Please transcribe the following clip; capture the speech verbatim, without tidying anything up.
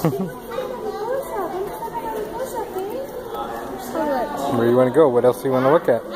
Where do you want to go? What else do you want to look at?